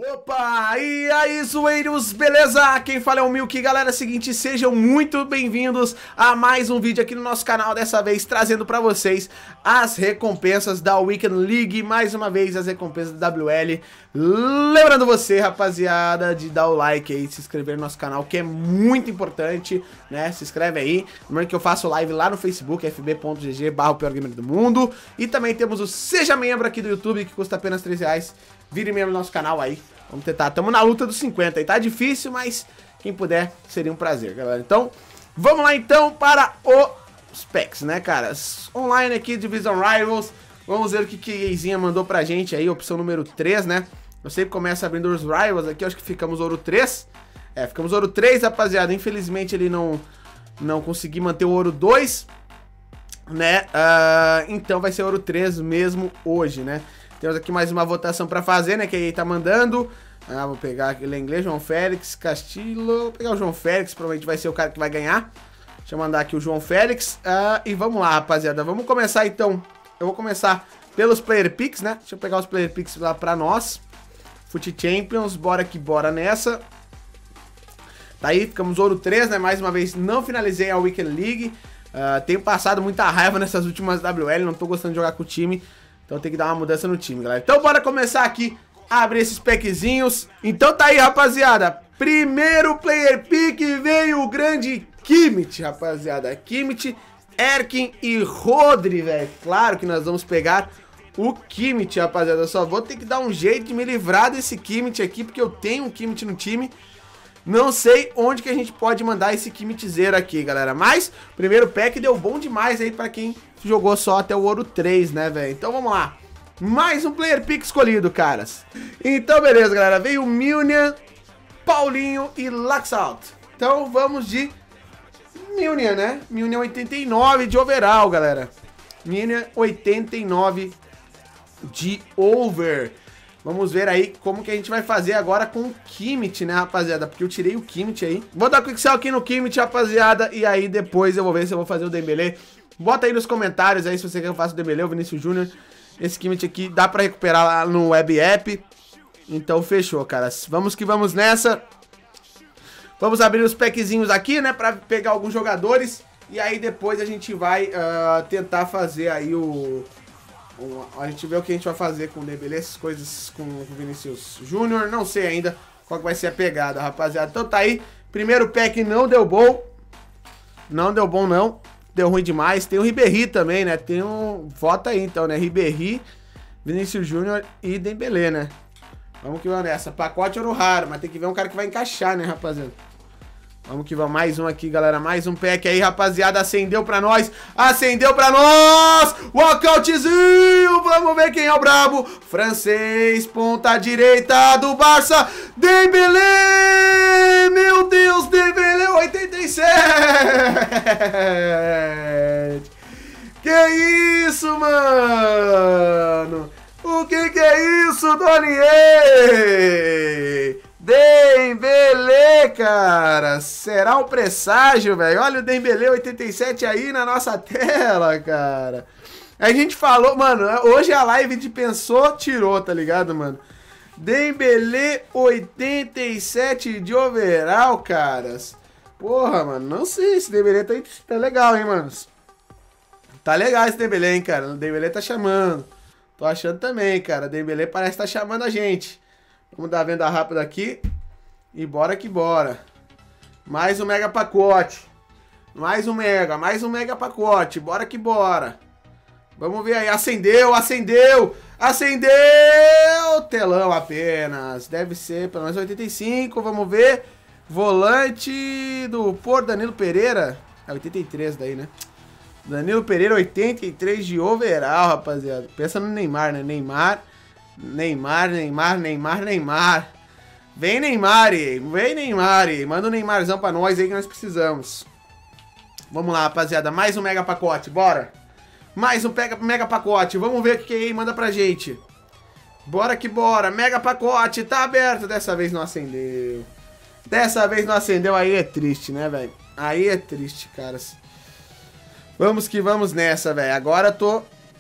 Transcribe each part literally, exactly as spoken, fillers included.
Opa, e aí zoeiros, beleza? Quem fala é o Milk, galera, é o seguinte, sejam muito bem-vindos a mais um vídeo aqui no nosso canal, dessa vez trazendo pra vocês as recompensas da Weekend League, mais uma vez as recompensas da W L. Lembrando você, rapaziada, de dar o like aí, se inscrever no nosso canal, que é muito importante, né? Se inscreve aí, lembrando que eu faço live lá no Facebook, f b ponto g g barra o pior gamer do mundo, e também temos o Seja Membro aqui do YouTube, que custa apenas três reais. Vire membro do nosso canal aí. Vamos tentar. Estamos na luta dos cinquenta aí. Tá difícil, mas quem puder seria um prazer, galera. Então, vamos lá então para os packs, né, cara? Online aqui, Division Rivals. Vamos ver o que que a Eizinha mandou pra gente aí. Opção número três, né? Eu sempre começo abrindo os Rivals aqui. Eu acho que ficamos ouro três. É, ficamos ouro três, rapaziada. Infelizmente ele não, não consegui manter o ouro dois, né? Uh, então vai ser ouro três mesmo hoje, né? Temos aqui mais uma votação pra fazer, né? Que aí tá mandando. Ah, vou pegar aquele em inglês, João Félix, Castilho. Vou pegar o João Félix, provavelmente vai ser o cara que vai ganhar. Deixa eu mandar aqui o João Félix. Ah, e vamos lá, rapaziada. Vamos começar então. Eu vou começar pelos Player Picks, né? Deixa eu pegar os Player Picks lá pra nós. Fute Champions, bora que bora nessa. Tá aí, ficamos ouro três, né? Mais uma vez, não finalizei a Weekend League. Uh, tenho passado muita raiva nessas últimas W L, não tô gostando de jogar com o time. Então tem que dar uma mudança no time, galera. Então bora começar aqui a abrir esses packzinhos. Então tá aí, rapaziada. Primeiro player pick veio o grande Kimmich, rapaziada. Kimmich, Erkin e Rodri, velho. Claro que nós vamos pegar o Kimmich, rapaziada. Eu só vou ter que dar um jeito de me livrar desse Kimmich aqui, porque eu tenho um Kimmich no time. Não sei onde que a gente pode mandar esse Kimmichzeiro aqui, galera. Mas o primeiro pack deu bom demais aí pra quem jogou só até o ouro três, né, velho? Então vamos lá. Mais um player pick escolhido, caras. Então beleza, galera. Veio o Milner, Paulinho e Laxalt. Então vamos de Milner, né? Milner oitenta e nove de overall, galera. Milner oitenta e nove de over. Vamos ver aí como que a gente vai fazer agora com o Kimmich, né, rapaziada? Porque eu tirei o Kimmich aí. Vou dar quick sell aqui no Kimmich, rapaziada. E aí depois eu vou ver se eu vou fazer o Dembélé. Bota aí nos comentários aí se você quer que eu faça o Dembélé, o Vinícius Júnior. Esse Kimmich aqui dá pra recuperar lá no Web App. Então fechou, cara. Vamos que vamos nessa. Vamos abrir os packzinhos aqui, né, pra pegar alguns jogadores. E aí depois a gente vai uh, tentar fazer aí o... A gente vê o que a gente vai fazer com o Dembélé, essas coisas com o Vinícius Júnior. Não sei ainda qual que vai ser a pegada, rapaziada. Então tá aí. Primeiro pack não deu bom. Não deu bom, não. Deu ruim demais. Tem o Ribéry também, né? Tem um... Vota aí, então, né? Ribéry, Vinícius Júnior e Dembélé, né? Vamos que vamos nessa. Pacote ouro raro, mas tem que ver um cara que vai encaixar, né, rapaziada? Vamos que vamos, mais um aqui, galera, mais um pack aí, rapaziada, acendeu pra nós, acendeu pra nós, walkoutzinho, vamos ver quem é o brabo, francês, ponta direita do Barça, Dembélé, meu Deus, Dembélé, oitenta e sete, que isso, mano, o que que é isso, Donier? Dembélé, cara, será um presságio, velho? Olha o Dembélé oitenta e sete aí na nossa tela, cara. A gente falou, mano, hoje a live de pensou, tirou, tá ligado, mano? Dembélé oitenta e sete de overall, caras. Porra, mano, não sei, esse Dembélé tá, tá legal, hein, mano. Tá legal esse Dembélé, hein, cara. O Dembélé tá chamando. Tô achando também, cara. O Dembélé parece que tá chamando a gente. Vamos dar a venda rápida aqui. E bora que bora. Mais um mega pacote. Mais um mega, mais um mega pacote. Bora que bora. Vamos ver aí. Acendeu, acendeu. Acendeu. Telão apenas. Deve ser pelo menos oitenta e cinco. Vamos ver. Volante do Por Danilo Pereira. É oitenta e três daí, né? Danilo Pereira, oitenta e três de overall, rapaziada. Pensa no Neymar, né? Neymar. Neymar, Neymar, Neymar, Neymar. Vem Neymar, vem Neymar. Manda um Neymarzão pra nós aí que nós precisamos. Vamos lá, rapaziada. Mais um mega pacote, bora. Mais um pega, mega pacote. Vamos ver o que aí manda pra gente. Bora que bora. Mega pacote, tá aberto. Dessa vez não acendeu. Dessa vez não acendeu, aí é triste, né, velho? Aí é triste, caras. Vamos que vamos nessa, velho. Agora eu tô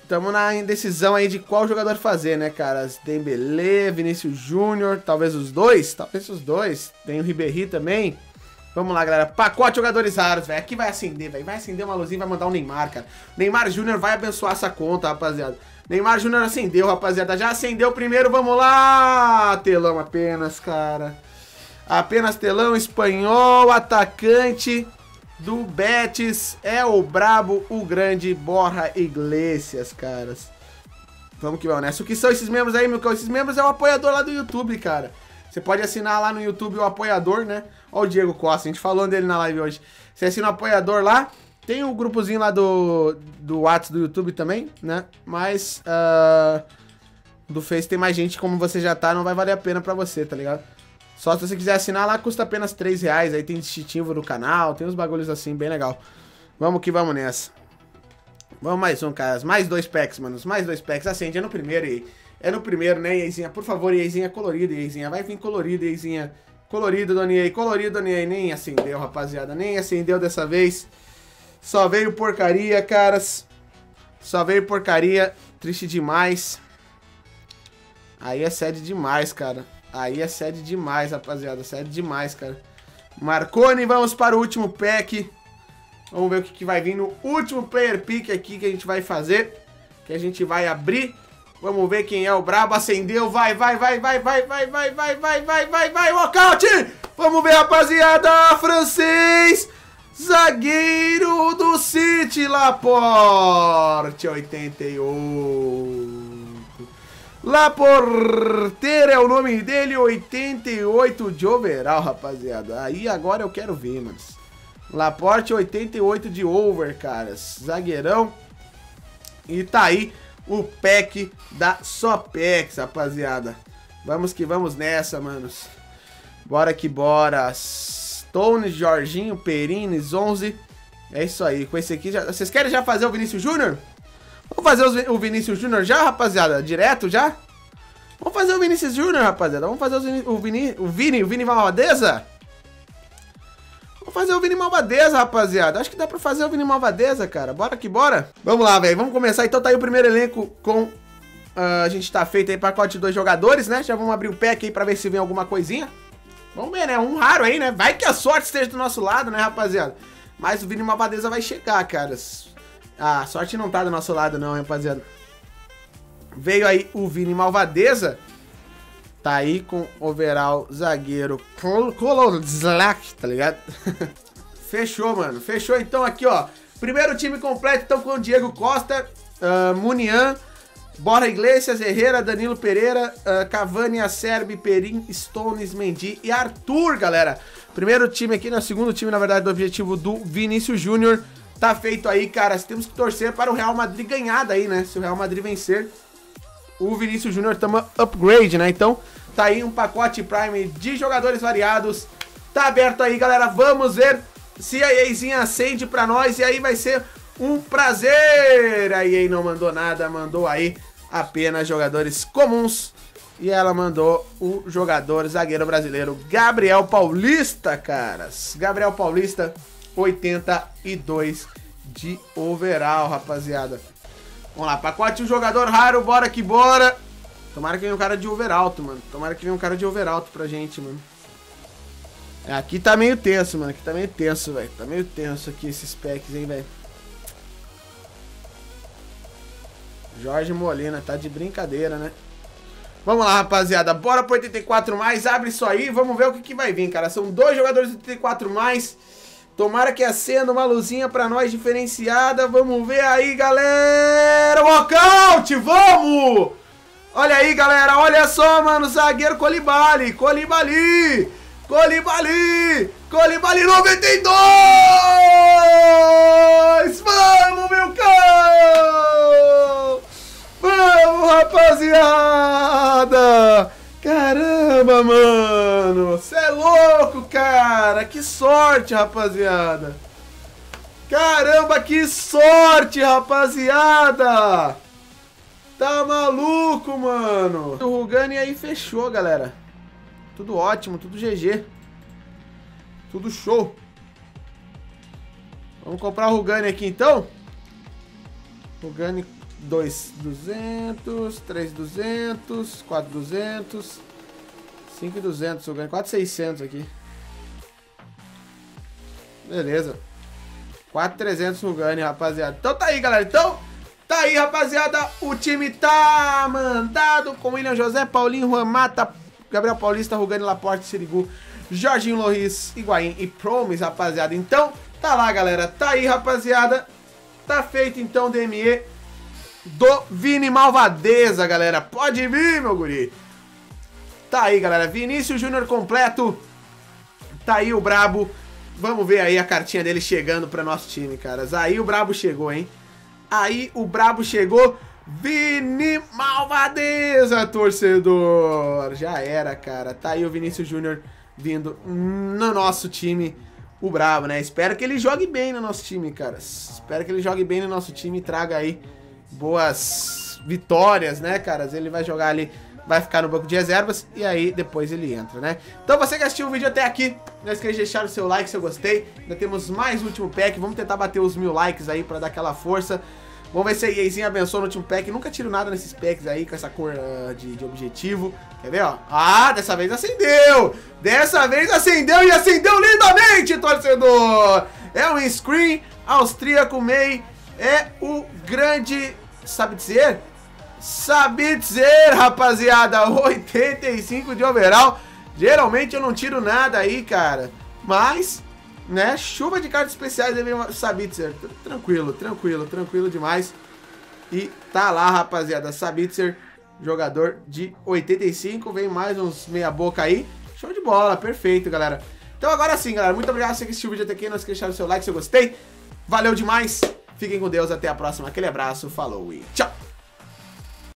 Tamo na indecisão aí de qual jogador fazer, né, cara? Dembélé, Vinícius Júnior, talvez os dois, talvez os dois. Tem o Ribéry também. Vamos lá, galera. Pacote de jogadores raros, velho. Aqui vai acender, velho. Vai acender uma luzinha e vai mandar um Neymar, cara. Neymar Júnior vai abençoar essa conta, rapaziada. Neymar Júnior acendeu, rapaziada. Já acendeu primeiro, vamos lá. Telão apenas, cara. Apenas telão espanhol, atacante do Betis. É o brabo, o grande Borja Iglesias, caras. Vamos que vamos nessa. O que são esses membros aí, meu cão? Esses membros é o apoiador lá do YouTube, cara. Você pode assinar lá no YouTube o apoiador, né? Olha o Diego Costa, a gente falou dele na live hoje. Você assina o apoiador lá. Tem o um grupozinho lá do, do WhatsApp do YouTube também, né? Mas uh, do Face tem mais gente, como você já tá, não vai valer a pena pra você, tá ligado? Só se você quiser assinar lá, custa apenas três reais. Aí tem distintivo no canal, tem uns bagulhos assim, bem legal. Vamos que vamos nessa. Vamos mais um, caras. Mais dois packs, manos. Mais dois packs. Acende, é no primeiro, aí. É no primeiro, né, Ieizinha? Por favor, Ieizinha, colorido, Ieizinha. Vai vir colorido, Ieizinha. Colorido, Dona Iei. Colorido, Dona Iei. Nem acendeu, rapaziada. Nem acendeu dessa vez. Só veio porcaria, caras. Só veio porcaria. Triste demais. Aí é sede demais, cara. Aí é sede demais, rapaziada. Sede demais, cara. Marconi, vamos para o último pack. Vamos ver o que, que vai vir no último player pick aqui que a gente vai fazer. Que a gente vai abrir. Vamos ver quem é o brabo. Acendeu. Vai, vai, vai, vai, vai, vai, vai, vai, vai, vai, vai, vai. Walkout! Vamos ver, rapaziada. Francês. Zagueiro do City. Laporte. oitenta e oito. Laporteira é o nome dele. oitenta e oito de overall, rapaziada. Aí agora eu quero ver, mano. Laporte oitenta e oito de over, caras. Zagueirão. E tá aí o pack da Sopex, rapaziada. Vamos que vamos nessa, manos. Bora que bora. Stones, Jorginho, Perines, onze. É isso aí. Com esse aqui, já... vocês querem já fazer o Vinícius Júnior? Vamos fazer o Vinícius Júnior já, rapaziada? Direto já? Vamos fazer o Vinícius Júnior, rapaziada. Vamos fazer o Vini, o Vini, o Vini Malvadeza? Vamos fazer o Vini Malvadeza, rapaziada. Acho que dá pra fazer o Vini Malvadeza, cara. Bora que bora. Vamos lá, velho. Vamos começar. Então tá aí o primeiro elenco com... Uh, a gente tá feito aí pacote de dois jogadores, né? Já vamos abrir o pack aí pra ver se vem alguma coisinha. Vamos ver, né? Um raro aí, né? Vai que a sorte esteja do nosso lado, né, rapaziada? Mas o Vini Malvadeza vai chegar, cara. Ah, a sorte não tá do nosso lado, não, rapaziada. Veio aí o Vini Malvadeza. Tá aí com overall zagueiro Kolozlak, tá ligado? Fechou, mano. Fechou, então, aqui, ó. Primeiro time completo, então, com o Diego Costa, uh, Munian, Borja Iglesias, Herrera, Danilo Pereira, uh, Cavani, Acerbi, Perin, Stones, Mendy e Arthur, galera. Primeiro time aqui, no segundo time, na verdade, do objetivo do Vinícius Júnior. Tá feito aí, cara. Temos que torcer para o Real Madrid ganhar daí, né? Se o Real Madrid vencer, o Vinícius Júnior toma upgrade, né? Então, tá aí um pacote Prime de jogadores variados. Tá aberto aí, galera. Vamos ver se a EAzinha acende pra nós. E aí vai ser um prazer. A E A não mandou nada, mandou aí apenas jogadores comuns. E ela mandou o jogador zagueiro brasileiro Gabriel Paulista, caras. Gabriel Paulista, oitenta e dois de overall, rapaziada. Vamos lá, pacote um jogador raro, bora que bora. Tomara que venha um cara de over alto, mano. Tomara que venha um cara de over alto pra gente, mano. É, aqui tá meio tenso, mano. Aqui tá meio tenso, velho. Tá meio tenso aqui esses packs, hein, velho. Jorge Molina, tá de brincadeira, né? Vamos lá, rapaziada. Bora pro oitenta e quatro mais. Abre isso aí. Vamos ver o que, que vai vir, cara. São dois jogadores de oitenta e quatro mais. Tomara que acenda uma luzinha pra nós diferenciada. Vamos ver aí, galera. Walkout, vamos! Olha aí, galera. Olha só, mano. Zagueiro Colibali. Colibali. Colibali. Colibali noventa e dois. Vamos, meu cão. Vamos, rapaziada. Caramba, mano. Cê é louco, cara. Que sorte, rapaziada. Caramba, que sorte, rapaziada. Tá maluco, mano. O Rugani aí fechou, galera. Tudo ótimo, tudo G G. Tudo show. Vamos comprar o Rugani aqui, então. Rugani dois mil e duzentos, três mil e duzentos, quatro mil e duzentos, cinco mil e duzentos, eu ganho quatro mil e seiscentos aqui. Beleza. quatro mil e trezentos no Gani, rapaziada. Então tá aí, galera. Então, tá aí, rapaziada. O time tá mandado com William José, Paulinho, Juan Mata, Gabriel Paulista, Rugani, Laporte, Sirigu, Jorginho Loris, Higuaín e Promes, rapaziada. Então, tá lá, galera. Tá aí, rapaziada. Tá feito, então, o D M E do Vini Malvadeza, galera. Pode vir, meu guri. Tá aí, galera. Vinícius Júnior completo. Tá aí o brabo. Vamos ver aí a cartinha dele chegando pra nosso time, caras. Aí o brabo chegou, hein? Aí o brabo chegou. Vini Malvadeza, torcedor. Já era, cara. Tá aí o Vinícius Júnior vindo no nosso time. O brabo, né? Espero que ele jogue bem no nosso time, cara. Espero que ele jogue bem no nosso time e traga aí boas vitórias, né, caras? Ele vai jogar ali, vai ficar no banco de reservas e aí depois ele entra, né? Então você que assistiu o vídeo até aqui, não esqueça de deixar o seu like se eu gostei. Ainda temos mais um último pack, vamos tentar bater os mil likes aí pra dar aquela força. Vamos ver se a EAzinha abençoa no último pack. Nunca tiro nada nesses packs aí com essa cor uh, de, de objetivo. Quer ver, ó? Ah, dessa vez acendeu! Dessa vez acendeu e acendeu lindamente, torcedor! É um screen austríaco May. É o grande... Sabe dizer? Sabe dizer, rapaziada. oitenta e cinco de overall. Geralmente eu não tiro nada aí, cara. Mas... né, chuva de cartas especiais deve Sabitzer, tranquilo, tranquilo, tranquilo demais. E tá lá, rapaziada, Sabitzer, jogador de oitenta e cinco, vem mais uns meia boca aí. Show de bola, perfeito, galera. Então agora sim, galera, muito obrigado por você que assistiu o vídeo até aqui, não esqueça de deixar o seu like se eu gostei. Valeu demais, fiquem com Deus, até a próxima, aquele abraço, falou e tchau.